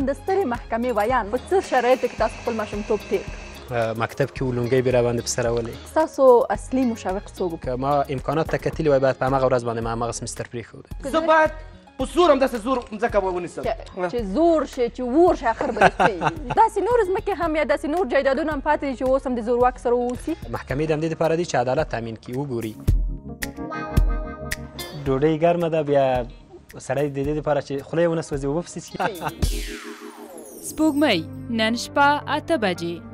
د سترې محکمې ویاند په څه شرایطو کې تاسو خپل ماشومتوب تېر کړ؟ مکتب کې ولونګۍ به راباندې په سر راولې. ستاسو اصلي مشوق څوک و؟ که ما امکانات ته کتلي وای باید په همغه ورځ باندې ما همغه سمستر پرېښود. زه باید په زور همداسې زور مځکه ونیسم چې زور شي چې وور شي اخر به څه وي. داسې نور ځمکې هم یا داسې نور جایدادونه هم پاتې دي چې اوس هم د زورواک سره واوسي. محکمې د همدې دپاره دي چې عدالت تامین کړي. وګوري ډوډۍ ګرمه ده بیا سړی د دې دپاره چې خوله یې ونه سوځي اوبه پسې څښي. سپوږمۍ نن شپه 8 بجې